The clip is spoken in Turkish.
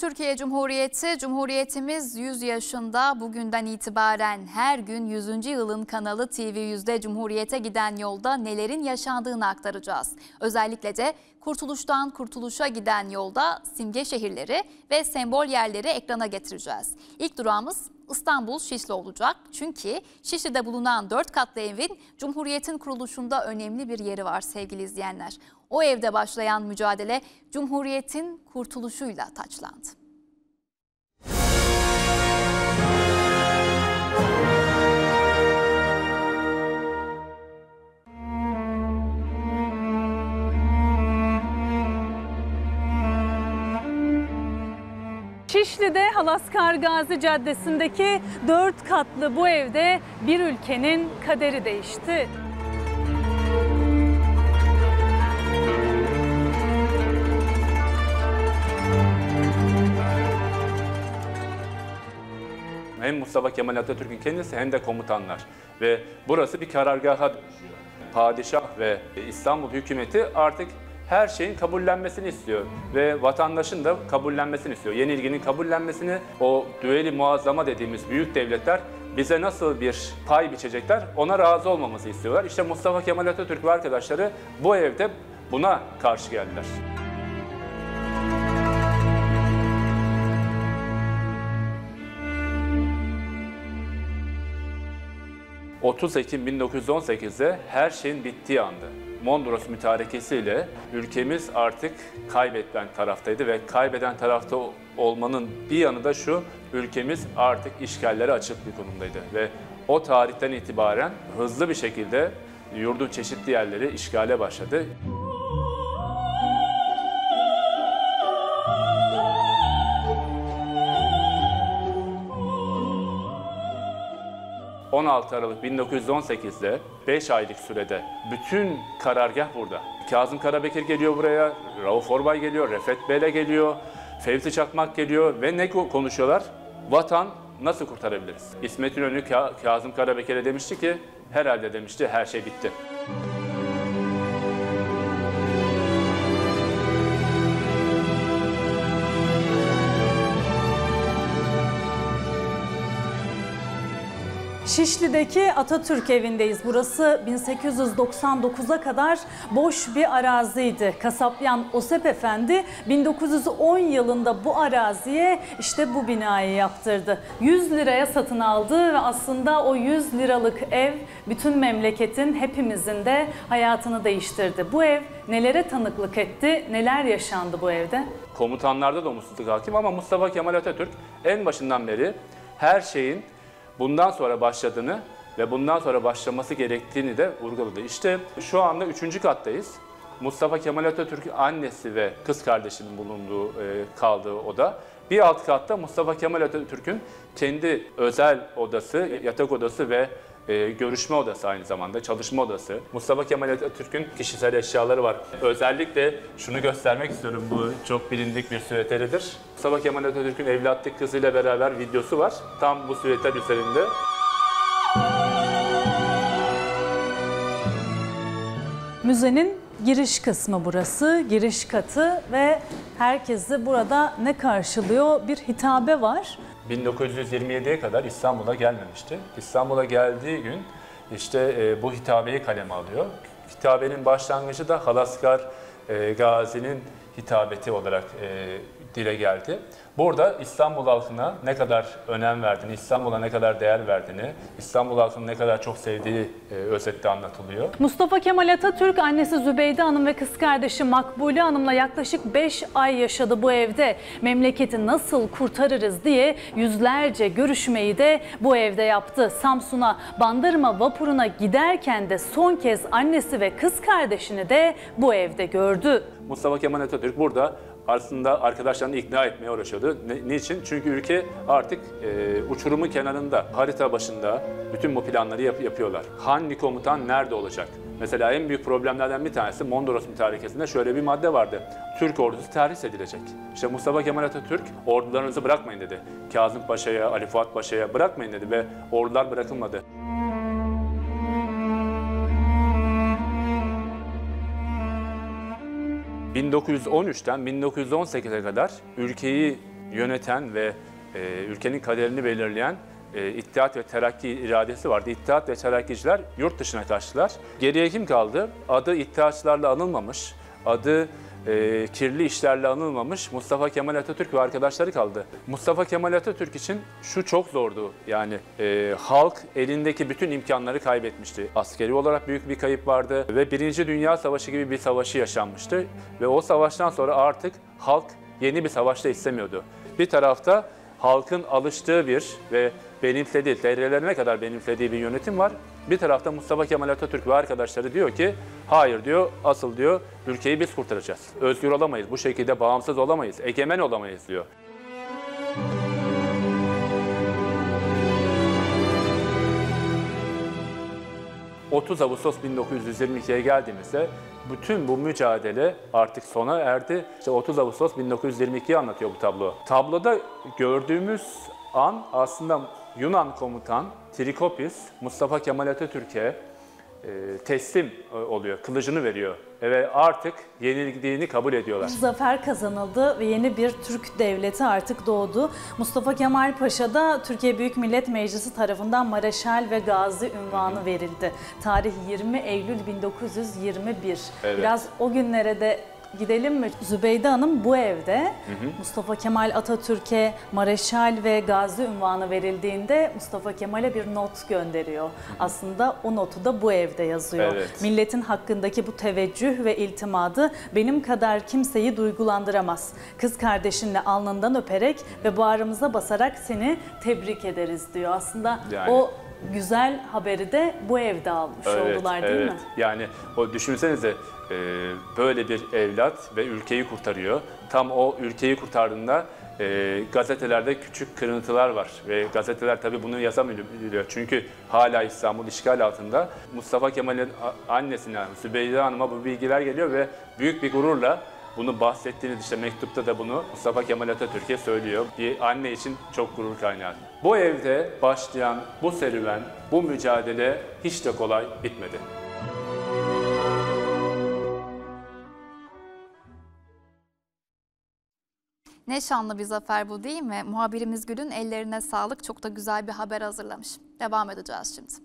Türkiye Cumhuriyeti, Cumhuriyetimiz 100 yaşında. Bugünden itibaren her gün 100. yılın kanalı TV100'de Cumhuriyete giden yolda nelerin yaşandığını aktaracağız. Özellikle de kurtuluştan kurtuluşa giden yolda simge şehirleri ve sembol yerleri ekrana getireceğiz. İlk durağımız İstanbul Şişli olacak. Çünkü Şişli'de bulunan 4 katlı evin Cumhuriyet'in kuruluşunda önemli bir yeri var sevgili izleyenler. O evde başlayan mücadele Cumhuriyet'in kurtuluşuyla taçlandı. Şişli'de Halaskar Gazi Caddesi'ndeki 4 katlı bu evde bir ülkenin kaderi değişti. Hem Mustafa Kemal Atatürk'ün kendisi hem de komutanlar. Ve burası bir karargaha dönüşüyor. Padişah ve İstanbul hükümeti artık her şeyin kabullenmesini istiyor ve vatandaşın da kabullenmesini istiyor. Yenilginin kabullenmesini, o düeli muazzama dediğimiz büyük devletler bize nasıl bir pay biçecekler, ona razı olmamızı istiyorlar. İşte Mustafa Kemal Atatürk ve arkadaşları bu evde buna karşı geldiler. ...30 Ekim 1918'de her şeyin bittiği andı. Mondros Mütarekesi'yle ülkemiz artık kaybeden taraftaydı ve kaybeden tarafta olmanın bir yanı da şu, ülkemiz artık işgallere açık bir konumdaydı. Ve o tarihten itibaren hızlı bir şekilde yurdun çeşitli yerleri işgale başladı. ...16 Aralık 1918'de 5 aylık sürede bütün karargah burada. Kazım Karabekir geliyor buraya, Rauf Orbay geliyor, Refet Bele geliyor, Fevzi Çakmak geliyor ve ne konuşuyorlar? Vatan nasıl kurtarabiliriz? İsmet İnönü Kazım Karabekir'e demişti ki, herhalde demişti her şey bitti. Şişli'deki Atatürk evindeyiz. Burası 1899'a kadar boş bir araziydi. Kasapyan Osep Efendi 1910 yılında bu araziye işte bu binayı yaptırdı. 100 liraya satın aldı ve aslında o 100 liralık ev bütün memleketin, hepimizin de hayatını değiştirdi. Bu ev nelere tanıklık etti, neler yaşandı bu evde? Komutanlarda da umutsuzluk hakim ama Mustafa Kemal Atatürk en başından beri her şeyin bundan sonra başladığını ve bundan sonra başlaması gerektiğini de vurguladı. İşte şu anda 3. kattayız. Mustafa Kemal Atatürk'ün annesi ve kız kardeşinin bulunduğu, kaldığı oda. Bir alt katta Mustafa Kemal Atatürk'ün kendi özel odası, yatak odası ve görüşme odası, aynı zamanda çalışma odası. Mustafa Kemal Atatürk'ün kişisel eşyaları var. Özellikle şunu göstermek istiyorum, bu çok bilindik bir süveteridir. Mustafa Kemal Atatürk'ün evlatlık kızıyla beraber videosu var. Tam bu süveter üzerinde. Müzenin giriş kısmı burası, giriş katı ve herkesi burada ne karşılıyor? Bir hitabe var. 1927'ye kadar İstanbul'a gelmemişti. İstanbul'a geldiği gün işte bu hitabeyi kaleme alıyor. Hitabenin başlangıcı da Halaskar Gazi'nin hitabeti olarak dile geldi. Burada İstanbul halkına ne kadar önem verdiğini, İstanbul'a ne kadar değer verdiğini, İstanbul halkının ne kadar çok sevdiği özetle anlatılıyor. Mustafa Kemal Atatürk annesi Zübeyde Hanım ve kız kardeşi Makbule Hanım'la yaklaşık 5 ay yaşadı bu evde. Memleketi nasıl kurtarırız diye yüzlerce görüşmeyi de bu evde yaptı. Samsun'a, Bandırma vapuruna giderken de son kez annesi ve kız kardeşini de bu evde gördü. Mustafa Kemal Atatürk burada aslında arkadaşlarını ikna etmeye uğraşıyordu. Niçin? Çünkü ülke artık uçurumun kenarında, harita başında bütün bu planları yapıyorlar. Hangi komutan nerede olacak? Mesela en büyük problemlerden bir tanesi Mondros Mütarekesi'nde şöyle bir madde vardı. Türk ordusu terhis edilecek. İşte Mustafa Kemal Atatürk ordularınızı bırakmayın dedi. Kazım Paşa'ya, Ali Fuat Paşa'ya bırakmayın dedi ve ordular bırakılmadı. 1913'ten 1918'e kadar ülkeyi yöneten ve ülkenin kaderini belirleyen İttihat ve Terakki iradesi vardı. İttihat ve Terakkiciler yurt dışına kaçtılar. Geriye kim kaldı? Adı İttihatçılarla anılmamış, adı kirli işlerle anılmamış Mustafa Kemal Atatürk ve arkadaşları kaldı. Mustafa Kemal Atatürk için şu çok zordu. Yani halk elindeki bütün imkanları kaybetmişti. Askeri olarak büyük bir kayıp vardı ve Birinci Dünya Savaşı gibi bir savaşı yaşanmıştı. Ve o savaştan sonra artık halk yeni bir savaşta istemiyordu. Bir tarafta halkın alıştığı bir ve benimsediği, devrelerine kadar benimsediği bir yönetim var. Bir tarafta Mustafa Kemal Atatürk ve arkadaşları diyor ki, hayır diyor, asıl diyor, ülkeyi biz kurtaracağız. Özgür olamayız, bu şekilde bağımsız olamayız, egemen olamayız diyor. ...30 Ağustos 1922'ye geldiğimizde bütün bu mücadele artık sona erdi. İşte 30 Ağustos 1922'yi anlatıyor bu tablo. Tabloda gördüğümüz an aslında Yunan komutan Trikopis Mustafa Kemal Atatürk'e teslim oluyor, kılıcını veriyor ve artık yenildiğini kabul ediyorlar. Zafer kazanıldı ve yeni bir Türk devleti artık doğdu. Mustafa Kemal Paşa da Türkiye Büyük Millet Meclisi tarafından Mareşal ve Gazi unvanı verildi. Tarih 20 Eylül 1921. Evet. Biraz o günlere de gidelim mi? Zübeyde Hanım bu evde Mustafa Kemal Atatürk'e Mareşal ve Gazi unvanı verildiğinde Mustafa Kemal'e bir not gönderiyor. Aslında o notu da bu evde yazıyor. Evet. Milletin hakkındaki bu teveccüh ve iltimadı benim kadar kimseyi duygulandıramaz. Kız kardeşinle alnından öperek ve bağrımıza basarak seni tebrik ederiz diyor. Aslında Yani. o güzel haberi de bu evde almış oldular değil mi? Yani o düşünsenize böyle bir evlat ve ülkeyi kurtarıyor. Tam o ülkeyi kurtardığında gazetelerde küçük kırıntılar var ve gazeteler tabii bunu yazamıyor çünkü hala İstanbul işgal altında. Mustafa Kemal'in annesine Zübeyde Hanım'a bu bilgiler geliyor ve büyük bir gururla bunu bahsettiğiniz işte mektupta da bunu Mustafa Kemal Atatürk'e söylüyor. Bir anne için çok gurur kaynağı. Bu evde başlayan bu serüven, bu mücadele hiç de kolay bitmedi. Ne şanlı bir zafer bu değil mi? Muhabirimiz Gül'ün ellerine sağlık, çok da güzel bir haber hazırlamış. Devam edeceğiz şimdi.